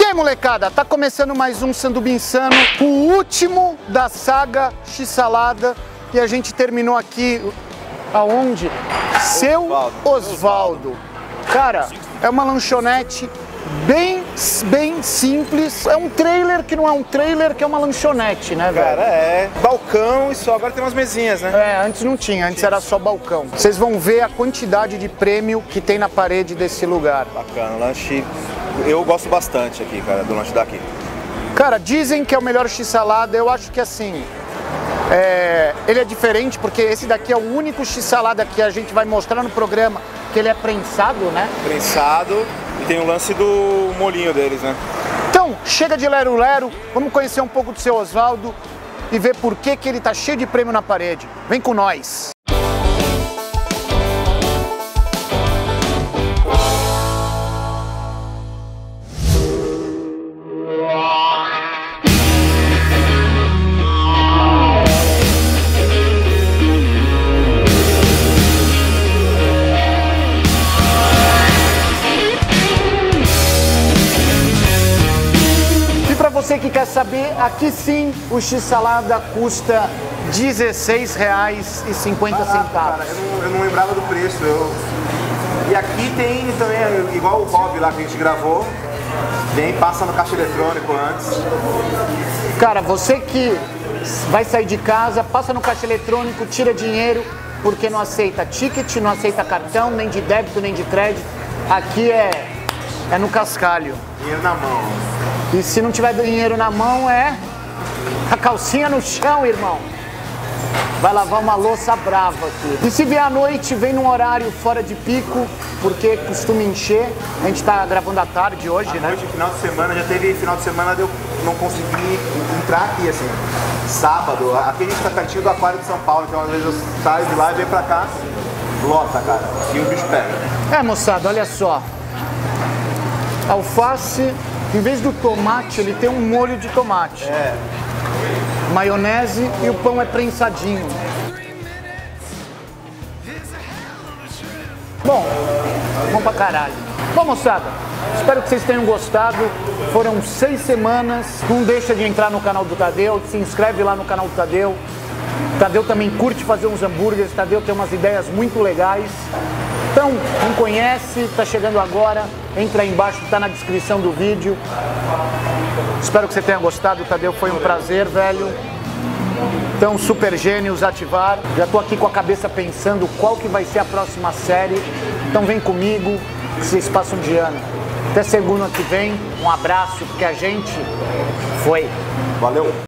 aí, molecada, tá começando mais um Sanduba Insano, o último da saga X-Salada, e a gente terminou aqui aonde? Seu Osvaldo. Cara, é uma lanchonete bem simples. É um trailer que não é um trailer, que é uma lanchonete, né, velho? Cara, é balcão e só agora tem umas mesinhas, né? É, antes não tinha, antes era só balcão. Vocês vão ver a quantidade de prêmio que tem na parede desse lugar. Bacana, lanche. Eu gosto bastante aqui, cara, do lanche daqui. Cara, dizem que é o melhor X-Salada, eu acho que assim... ele é diferente porque esse daqui é o único X-Salada que a gente vai mostrar no programa, que ele é prensado, né? Prensado e tem o lance do molinho deles, né? Então, chega de lero-lero, vamos conhecer um pouco do seu Osvaldo e ver por que ele tá cheio de prêmio na parede. Vem com nós! Você que quer saber, aqui sim o X-Salada custa R$16,50. Cara, eu não lembrava do preço. E aqui tem também, igual o Bob lá que a gente gravou, passa no caixa eletrônico antes. Cara, você que vai sair de casa, passa no caixa eletrônico, tira dinheiro, porque não aceita ticket, não aceita cartão, nem de débito, nem de crédito. Aqui é no cascalho. Dinheiro na mão. E se não tiver dinheiro na mão, é a calcinha no chão, irmão. Vai lavar uma louça brava aqui. E se vier à noite, vem num horário fora de pico, porque costuma encher. A gente tá gravando à tarde hoje, né? Noite, final de semana, já teve final de semana eu não consegui entrar aqui, assim. Sábado, aqui a gente tá pertinho do Aquário de São Paulo, então às vezes eu saio de lá e venho pra cá, lota, cara. E o bicho pega. É, moçada, olha só. Alface... Em vez do tomate, ele tem um molho de tomate. É. Maionese e o pão é prensadinho. Bom pra caralho. Bom, moçada, espero que vocês tenham gostado. Foram 6 semanas. Não deixa de entrar no canal do Tadeu, se inscreve lá no canal do Tadeu. Tadeu também curte fazer uns hambúrgueres, Tadeu tem umas ideias muito legais. Então, não conhece, tá chegando agora, entra aí embaixo, tá na descrição do vídeo. Espero que você tenha gostado, Tadeu, foi um prazer, velho. Então, Super Gênios, ativar. Já tô aqui com a cabeça pensando qual que vai ser a próxima série. Então vem comigo, que vocês passam de ano. Até segunda que vem, um abraço, porque a gente foi. Valeu!